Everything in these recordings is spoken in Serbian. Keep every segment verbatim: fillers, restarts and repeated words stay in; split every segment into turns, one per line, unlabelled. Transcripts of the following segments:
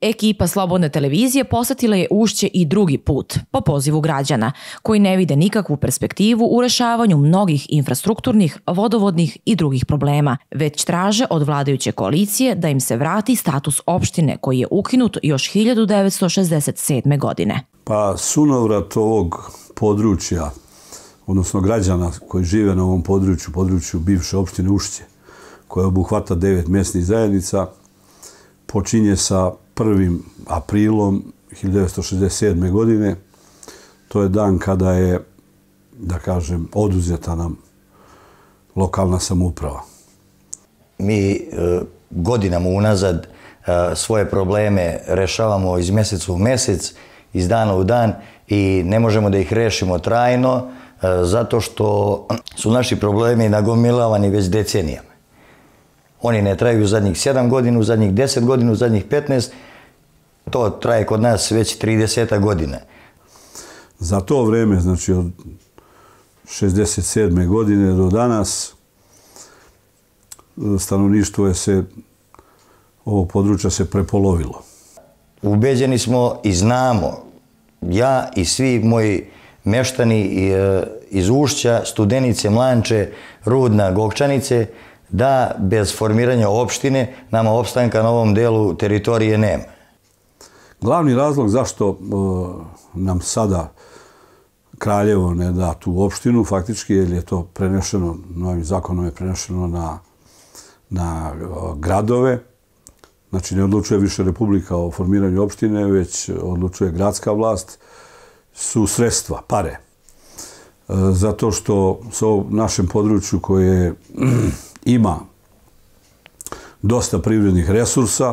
Ekipa Slobodne televizije posetila je Ušće i drugi put, po pozivu građana, koji ne vide nikakvu perspektivu u rešavanju mnogih infrastrukturnih, vodovodnih i drugih problema, već traže od vladajuće koalicije da im se vrati status opštine koji je ukinut još hiljadu devetsto šezdeset sedme. godine.
Pa sunovrat ovog područja, odnosno građana koji žive na ovom području, području bivše opštine Ušće, koja obuhvata devet mjesnih zajednica, počinje sa prvim aprilom hiljadu devetsto šezdeset sedme. godine. To je dan kada je, da kažem, oduzeta nam lokalna samouprava.
Mi e, godinama unazad e, svoje probleme rešavamo iz mjeseca u mjesec, iz dana u dan i ne možemo da ih rešimo trajno e, zato što su naši problemi nagomilavani već decenijama. Oni ne traju u zadnjih sedam godina, u zadnjih deset godina, u zadnjih petnaest. To traje kod nas već trideset godina.
Za to vreme, znači od šezdeset sedme. godine do danas, stanovništvo je se, ovog područja se prepolovilo.
Ubeđeni smo i znamo, ja i svi moji meštani iz Ušća, Studenice, Mlanče, Rudna, Gokčanice, da bez formiranja opštine nama opstanka na ovom delu teritorije nema.
Glavni razlog zašto nam sada Kraljevo ne da tu opštinu, faktički, jer je to prenešeno, novim zakonom je prenešeno na, na gradove. Znači, ne odlučuje više Republika o formiranju opštine, već odlučuje gradska vlast, su sredstva, pare. Zato što se u našem području koje ima dosta privrednih resursa,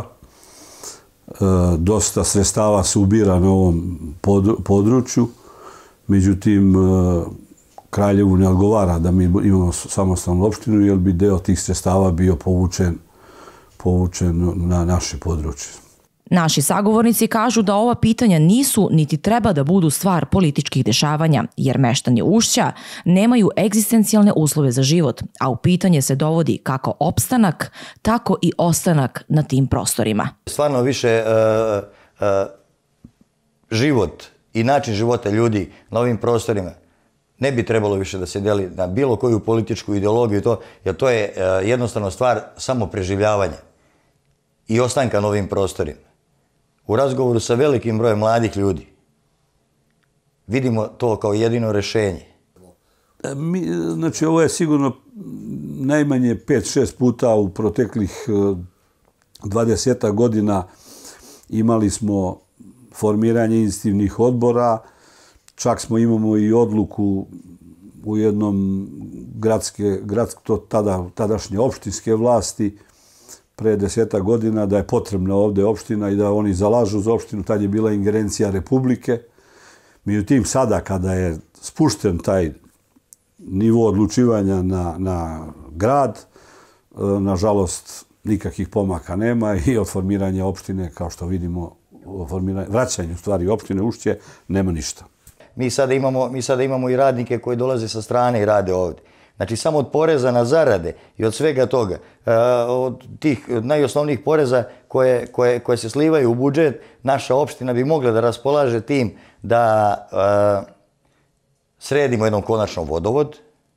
dosta sredstava se ubira na ovom području, međutim, Kraljevu ne odgovara da mi imamo samostalnu opštinu, jer bi deo tih sredstava bio povučen, povučen na naše područje.
Naši sagovornici kažu da ova pitanja nisu niti treba da budu stvar političkih dešavanja, jer meštani Ušća nemaju egzistencijalne uslove za život, a u pitanje se dovodi kako opstanak, tako i ostanak na tim prostorima.
Stvarno više uh, uh, život i način života ljudi na ovim prostorima ne bi trebalo više da se deli na bilo koju političku ideologiju, to, jer to je uh, jednostavno stvar samo preživljavanja i ostanka na ovim prostorima. U razgovoru sa velikim brojem mladih ljudi vidimo to kao jedino rešenje.
Mi, znači, ovo je sigurno najmanje pet šest puta u proteklih dvadeset godina imali smo formiranje inicijativnih odbora, čak smo imamo i odluku u jednom gradske, gradske to tada, tadašnje opštinske vlasti, pre deseta godina, da je potrebna ovdje opština i da oni zalažu za opštinu, tad je bila ingerencija Republike. Međutim, sada kada je spušten taj nivo odlučivanja na, na grad, nažalost, nikakvih pomaka nema i od formiranja opštine, kao što vidimo, vraćanju stvari opštine Ušće, nema ništa.
Mi sada imamo, mi sada imamo i radnike koji dolaze sa strane i rade ovdje. Znači, samo od poreza na zarade i od svega toga, od tih najosnovnijih poreza koje, koje, koje se slivaju u budžet, naša opština bi mogla da raspolaže tim da uh, sredimo jednom konačno vodovod,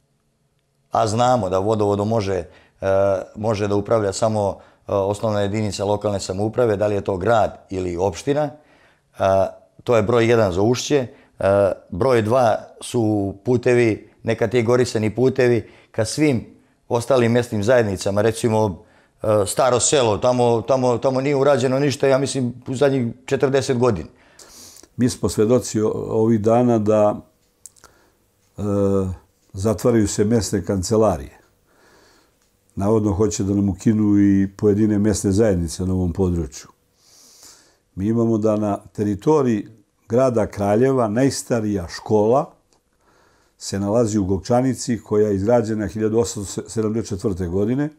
a znamo da vodovodom može, uh, može da upravlja samo uh, osnovna jedinica lokalne samouprave, da li je to grad ili opština. Uh, to je broj jedan za Ušće. Uh, broj dva su putevi, nekategorisani putevi ka svim ostalim mjesnim zajednicama, recimo Staro selo, tamo, tamo, tamo nije urađeno ništa, ja mislim, u zadnjih četrdeset godina.
Mi smo svedoci ovih dana da e, zatvaraju se mjesne kancelarije. Navodno hoće da nam ukinu i pojedine mjesne zajednice na ovom području. Mi imamo da na teritoriji grada Kraljeva najstarija škola se nalazi u Gokčanici, koja je izgrađena hiljadu osamsto sedamdeset četvrte. godine. E,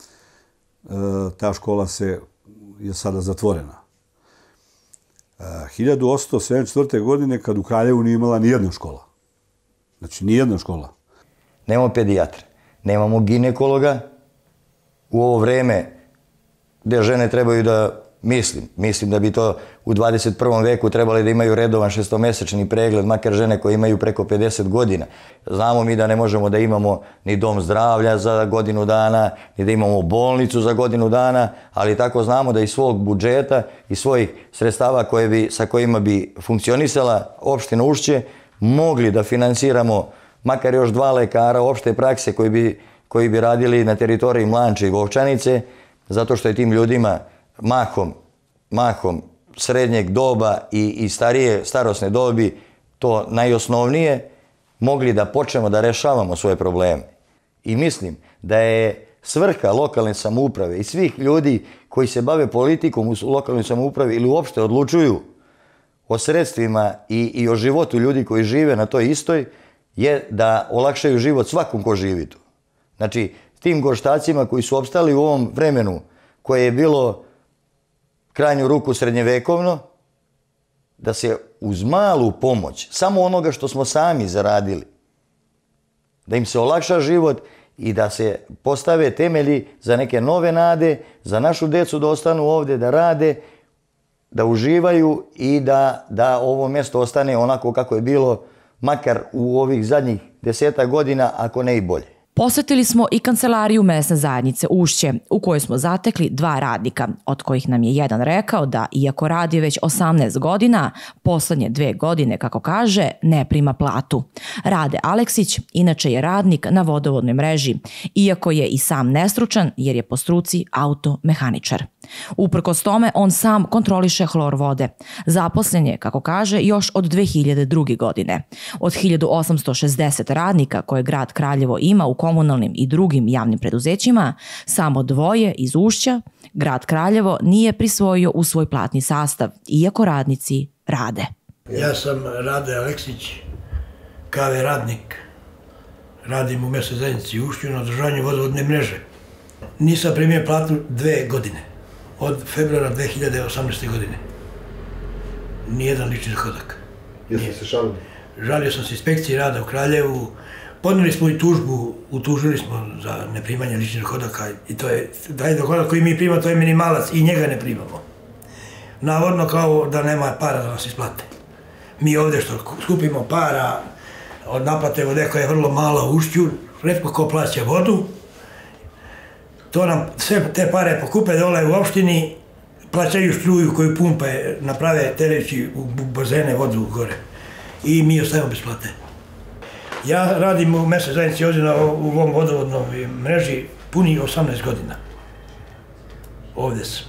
ta škola se, je sada zatvorena. E, hiljadu osamsto sedamdeset četvrte. godine, kad u Kraljevu nije imala ni jedna škola. Znači, ni jedna škola.
Nemamo pedijatra, nemamo ginekologa. U ovo vreme gdje žene trebaju da Mislim, mislim da bi to u dvadeset prvom veku trebali da imaju redovan šestomesečni pregled, makar žene koje imaju preko pedeset godina. Znamo mi da ne možemo da imamo ni dom zdravlja za godinu dana, ni da imamo bolnicu za godinu dana, ali tako znamo da iz svog budžeta i svojih sredstava koje bi, sa kojima bi funkcionisala opština Ušće, mogli da finansiramo makar još dva lekara opšte prakse koji bi, koji bi radili na teritoriji Mlanče i Govčanice, zato što je tim ljudima mahom, mahom srednjeg doba i, i starije starosne dobi to najosnovnije, mogli da počnemo da rešavamo svoje probleme. I mislim da je svrha lokalne samouprave i svih ljudi koji se bave politikom u lokalnoj samoupravi ili uopšte odlučuju o sredstvima i, i o životu ljudi koji žive na toj istoj, je da olakšaju život svakom ko živi tu. Znači, tim gorštacima koji su opstali u ovom vremenu koje je bilo krajnju ruku srednjevekovno, da se uz malu pomoć, samo onoga što smo sami zaradili, da im se olakša život i da se postave temelji za neke nove nade, za našu decu da ostanu ovde, da rade, da uživaju i da, da ovo mjesto ostane onako kako je bilo makar u ovih zadnjih deseta godina, ako ne i bolje.
Posetili smo i kancelariju mesne zajednice Ušće, u kojoj smo zatekli dva radnika, od kojih nam je jedan rekao da, iako radi već osamnaest godina, poslednje dve godine, kako kaže, ne prima platu. Rade Aleksić inače je radnik na vodovodnoj mreži, iako je i sam nestručan jer je po struci automehaničar. Uprkos tome, on sam kontroliše hlor vode. Zaposlen je, kako kaže, još od dve hiljade druge. godine. Od hiljadu osamsto šezdeset radnika koje grad Kraljevo ima u komunalnim i drugim javnim preduzećima, samo dvoje iz Ušća grad Kraljevo nije prisvojio u svoj platni sastav, iako radnici rade.
Ja sam Rade Aleksić, ka ve radnik. Radim u mesnoj zajednici Ušću na održavanju vodovodne mreže. Nisam primio platu dve godine. Od februara dve hiljade osamnaeste. godine. Nijedan lični dohodak.
Jeste se šalili?
Žalio sam se inspekciji rada u Kraljevu. Podneli smo i tužbu, utužili smo za neprimanje ličnih dohodaka i to je, taj dohodak koji mi primamo, to je minimalac i njega ne primamo. Navodno kao da nema para da nas isplate. Mi ovdje što skupimo para od naplate vode koja je vrlo mala u Ušću, retko ko plaća vodu, to nam sve te pare pokupe dole u opštini, plaćaju struju koju pumpe, naprave teleći u bazene vodu gore i mi ostajemo bez plate. Ja radim u mesnoj zajednici ovdje na u ovom vodovodnoj mreži puni osamnaest godina. Ovdje sam.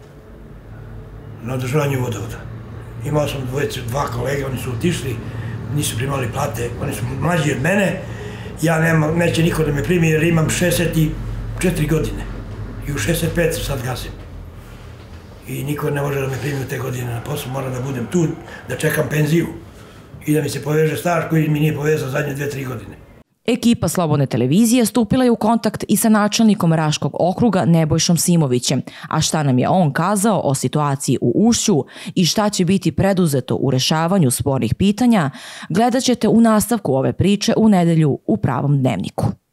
Na održavanju vodovoda. Imao sam dvojice, dva kolege, oni su otišli, nisu primali plate, oni su mlađi od mene. Ja nema, neće niko da me primi jer imam šezdeset četiri godine. I u šezdeset pet sad gazim. I niko ne može da me primi u te godine na poslu, moram da budem tu, da čekam penziju. I da mi se poveže staž koji mi nije povezao zadnje dve, tri godine.
Ekipa Slobodne televizije stupila je u kontakt i sa načelnikom Raškog okruga Nebojšom Simovićem, a šta nam je on kazao o situaciji u Ušću i šta će biti preduzeto u rešavanju spornih pitanja, gledat ćete u nastavku ove priče u nedelju u Pravom dnevniku.